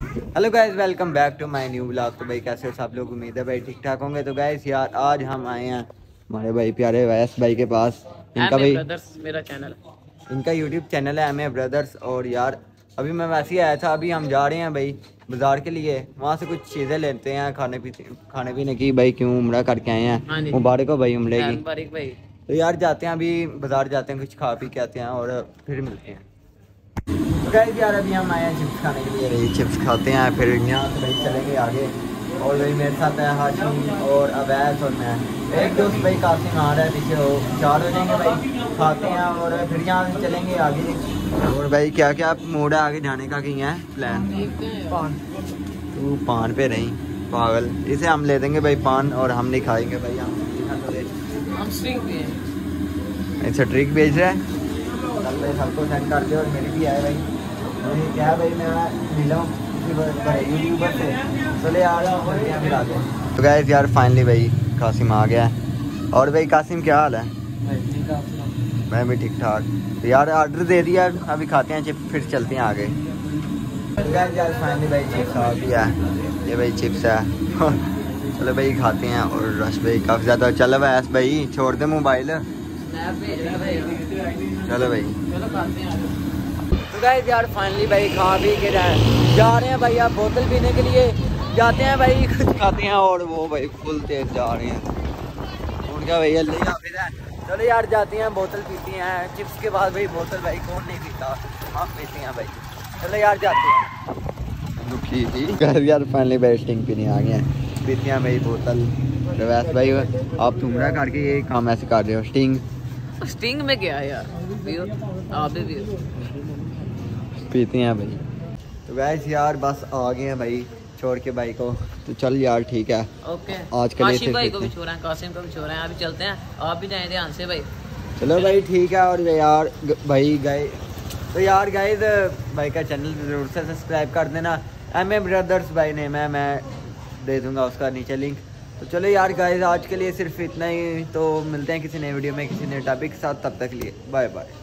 Hello guys, welcome back to my new blog. तो भाई कैसे हो सब लोग? उम्मीद है भाई ठीक ठाक होंगे। तो गाइस यार आज हम आए हैं हमारे भाई प्यारे वैस भाई के पास। इनका भाई ब्रदर्स मेरा चैनल, इनका यूट्यूब चैनल है एम ब्रदर्स। और यार अभी मैं वैसे ही आया था, अभी हम जा रहे हैं भाई बाज़ार के लिए, वहाँ से कुछ चीज़ें लेते हैं खाने पीने की। भाई क्यों उम्रा करके आए हैं, मुबारक हो भाई उम्रे की। भाई। तो यार जाते हैं, अभी बाज़ार जाते हैं, कुछ खा पी के आते हैं और फिर मिलते हैं। तो गाइस यार अभी हम आए हैं चिप्स खाने के लिए, भाई चिप्स खाते हैं फिर यहाँ से भाई चलेंगे आगे। और भाई मेरे साथ है हाशिम और अवैस और मैं, एक दोस्त भाई कासिम आ रहा है पीछे, हो 4 हो जाएंगे भाई, खाते हैं और फिर यहाँ से चलेंगे आगे। और भाई क्या क्या मूड है आगे जाने का, कहीं है प्लान? पान। तू पान पे नहीं पागल, इसे हम ले देंगे भाई पान और हम नहीं खाएंगे भाई। हम स्ट्रिक भेज रहा है, कल भाई सबको सेंड कर दे। और मेरी भी आए भाई, मुझे क्या है भाई मैं मिला हूँ यूट्यूबर से, चले यार फिर आते हैं। तो गाइस यार फाइनली भाई कासिम आ गया है। और भाई कासिम क्या हाल है? मैं भी ठीक ठाक। तो यार ऑर्डर दे दिया, अभी खाते हैं चिप्स फिर चलते हैं आगे। तो गाइस यार फाइनली भाई चिप्स आ गया है, ये भाई चिप्स है चलो भाई खाते हैं। और रश भाई काफ़ी ज़्यादा चल रहा है भाई, छोड़ दे मोबाइल, चलो भाई। तो गाइस यार फाइनली भाई खा पी के जा रहे हैं भाई, आप बोतल पीने के लिए जाते हैं भाई, कुछ खाते हैं। और वो भाई फुल तेज जा रहे हैं उनका भैया ले फिर है। चलो यार जाते हैं, बोतल पीती हैं, चिप्स के बाद भाई बोतल भाई कौन नहीं पीता, हम पीते हैं भाई। चलो यार जाते हैं। दुखी थी यार फाइनली भाई स्टिंग पीने आ गए हैं, पीते हैं भाई बोतल। वैसे भाई आप तुमरा करके ये काम ऐसे कर रहे हो, स्टिंग में क्या यार, आप भी पीते हैं भाई। तो गाइस यार बस आ गए हैं भाई छोड़ के भाई को। तो चल यार ठीक है, ओके। आज के लिए भाई को भी छोड़ा है, कासिम को भी छोड़ा है, अभी चलते हैं, आप भी जाएं ध्यान से भाई। चलो भाई ठीक है। और यार भाई गए तो यार गाइस भाई का चैनल जरूर से सब्सक्राइब कर देना, एम ब्रदर्स भाई नेम है, मैं दे दूंगा उसका नीचे लिंक। तो चलो यार गाइस आज के लिए सिर्फ इतना ही, तो मिलते हैं किसी नए वीडियो में किसी नए टॉपिक के साथ, तब तक लिए बाय बाय।